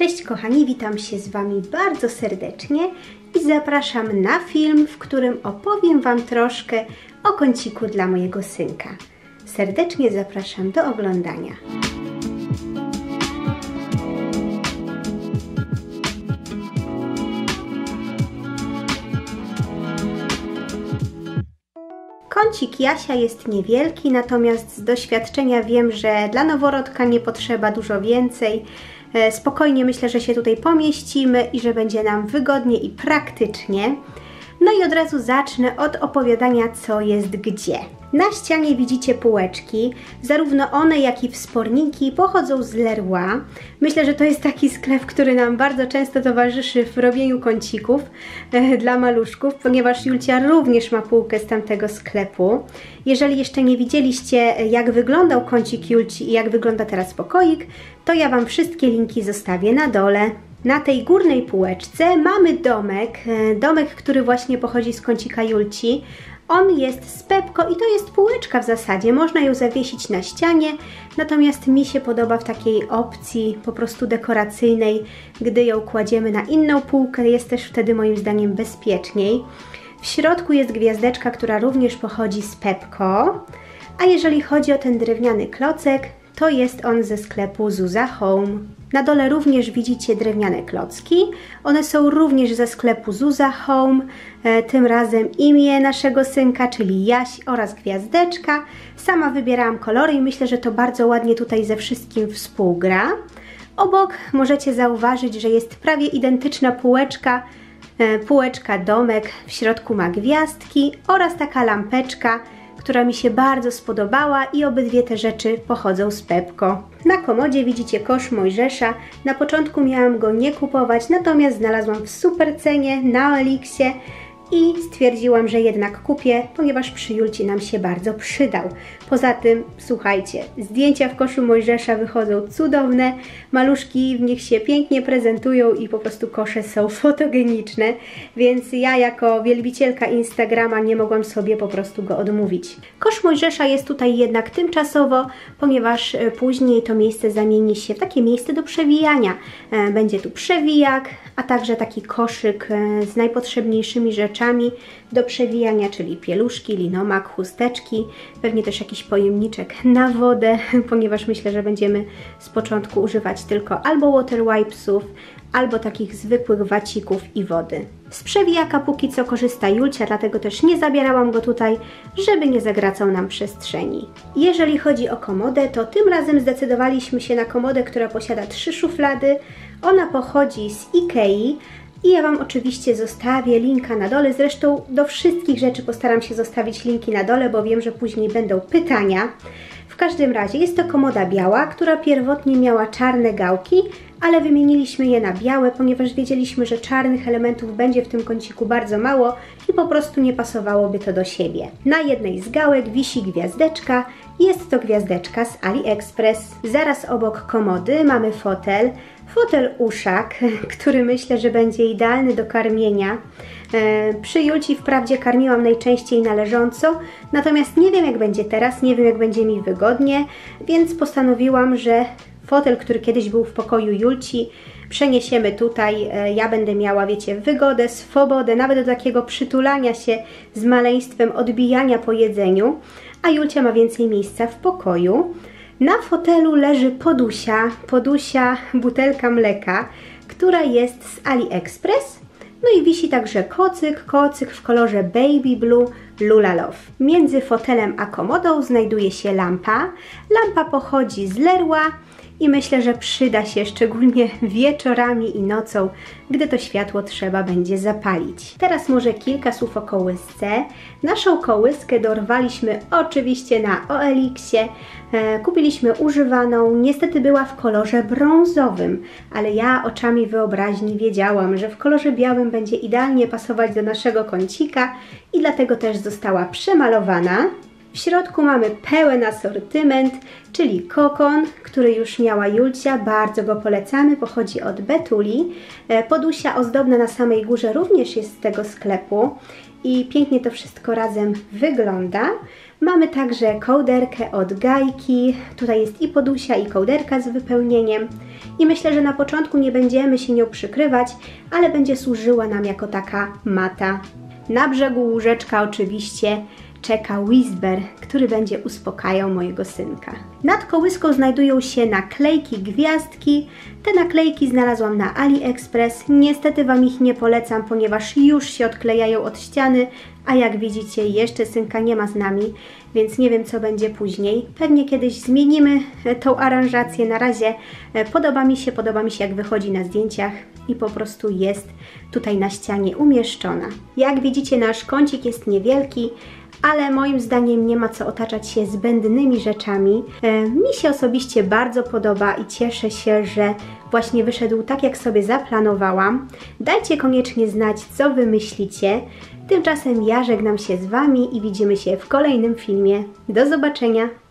Cześć kochani, witam się z Wami bardzo serdecznie i zapraszam na film, w którym opowiem Wam troszkę o kąciku dla mojego synka. Serdecznie zapraszam do oglądania. Kącik Jasia jest niewielki, natomiast z doświadczenia wiem, że dla noworodka nie potrzeba dużo więcej. Spokojnie myślę, że się tutaj pomieścimy i że będzie nam wygodnie i praktycznie. No i od razu zacznę od opowiadania, co jest gdzie. Na ścianie widzicie półeczki, zarówno one, jak i wsporniki pochodzą z Leroy. Myślę, że to jest taki sklep, który nam bardzo często towarzyszy w robieniu kącików dla maluszków, ponieważ Julcia również ma półkę z tamtego sklepu. Jeżeli jeszcze nie widzieliście, jak wyglądał kącik Julci i jak wygląda teraz pokoik, to ja Wam wszystkie linki zostawię na dole. Na tej górnej półeczce mamy domek, który właśnie pochodzi z kącika Julci. On jest z Pepco i to jest półeczka w zasadzie, można ją zawiesić na ścianie, natomiast mi się podoba w takiej opcji po prostu dekoracyjnej, gdy ją kładziemy na inną półkę, jest też wtedy moim zdaniem bezpieczniej. W środku jest gwiazdeczka, która również pochodzi z Pepco, a jeżeli chodzi o ten drewniany klocek, to jest on ze sklepu Zuza Home. Na dole również widzicie drewniane klocki. One są również ze sklepu Zuza Home. Tym razem imię naszego synka, czyli Jaś oraz gwiazdeczka. Sama wybierałam kolory i myślę, że to bardzo ładnie tutaj ze wszystkim współgra. Obok możecie zauważyć, że jest prawie identyczna półeczka domek. W środku ma gwiazdki oraz taka lampeczka, która mi się bardzo spodobała i obydwie te rzeczy pochodzą z Pepco. Na komodzie widzicie kosz Mojżesza. Na początku miałam go nie kupować, natomiast znalazłam w super cenie na OLX-ie i stwierdziłam, że jednak kupię, ponieważ przy Julci nam się bardzo przydał. Poza tym, słuchajcie, zdjęcia w koszu Mojżesza wychodzą cudowne, maluszki w nich się pięknie prezentują i po prostu kosze są fotogeniczne, więc ja jako wielbicielka Instagrama nie mogłam sobie po prostu go odmówić. Kosz Mojżesza jest tutaj jednak tymczasowo, ponieważ później to miejsce zamieni się w takie miejsce do przewijania. Będzie tu przewijak, a także taki koszyk z najpotrzebniejszymi rzeczami do przewijania, czyli pieluszki, linomak, chusteczki, pewnie też jakiś pojemniczek na wodę, ponieważ myślę, że będziemy z początku używać tylko albo water wipesów, albo takich zwykłych wacików i wody. Z przewijaka póki co korzysta Julcia, dlatego też nie zabierałam go tutaj, żeby nie zagracał nam przestrzeni. Jeżeli chodzi o komodę, to tym razem zdecydowaliśmy się na komodę, która posiada 3 szuflady. Ona pochodzi z Ikei i ja Wam oczywiście zostawię linka na dole. Zresztą do wszystkich rzeczy postaram się zostawić linki na dole, bo wiem, że później będą pytania. W każdym razie jest to komoda biała, która pierwotnie miała czarne gałki, ale wymieniliśmy je na białe, ponieważ wiedzieliśmy, że czarnych elementów będzie w tym kąciku bardzo mało i po prostu nie pasowałoby to do siebie. Na jednej z gałek wisi gwiazdeczka. Jest to gwiazdeczka z AliExpress. Zaraz obok komody mamy fotel uszak, który myślę, że będzie idealny do karmienia. Przy Julci wprawdzie karmiłam najczęściej na leżąco, natomiast nie wiem jak będzie teraz, nie wiem jak będzie mi wygodnie, więc postanowiłam, że fotel, który kiedyś był w pokoju Julci, przeniesiemy tutaj. Ja będę miała, wiecie, wygodę, swobodę, nawet do takiego przytulania się z maleństwem, odbijania po jedzeniu, a Julcia ma więcej miejsca w pokoju. Na fotelu leży podusia, butelka mleka, która jest z AliExpress. No i wisi także kocyk w kolorze Baby Blue Lula Love. Między fotelem a komodą znajduje się lampa. Lampa pochodzi z Leroy i myślę, że przyda się szczególnie wieczorami i nocą, gdy to światło trzeba będzie zapalić. Teraz może kilka słów o kołysce. Naszą kołyskę dorwaliśmy oczywiście na OLX-ie. Kupiliśmy używaną, niestety była w kolorze brązowym, ale ja oczami wyobraźni wiedziałam, że w kolorze białym będzie idealnie pasować do naszego kącika i dlatego też została przemalowana. W środku mamy pełen asortyment, czyli kokon, który już miała Julcia, bardzo go polecamy, pochodzi od Betuli. Podusia ozdobna na samej górze również jest z tego sklepu i pięknie to wszystko razem wygląda. Mamy także kołderkę od Gajki. Tutaj jest i podusia, i kołderka z wypełnieniem. I myślę, że na początku nie będziemy się nią przykrywać, ale będzie służyła nam jako taka mata. Na brzegu łóżeczka oczywiście czeka Whisper, który będzie uspokajał mojego synka. Nad kołyską znajdują się naklejki gwiazdki. Te naklejki znalazłam na AliExpress. Niestety Wam ich nie polecam, ponieważ już się odklejają od ściany, a jak widzicie jeszcze synka nie ma z nami, więc nie wiem co będzie później. Pewnie kiedyś zmienimy tą aranżację. Na razie podoba mi się jak wychodzi na zdjęciach i po prostu jest tutaj na ścianie umieszczona. Jak widzicie nasz kącik jest niewielki, ale moim zdaniem nie ma co otaczać się zbędnymi rzeczami. Mi się osobiście bardzo podoba i cieszę się, że właśnie wyszedł tak, jak sobie zaplanowałam. Dajcie koniecznie znać, co Wy myślicie. Tymczasem ja żegnam się z Wami i widzimy się w kolejnym filmie. Do zobaczenia!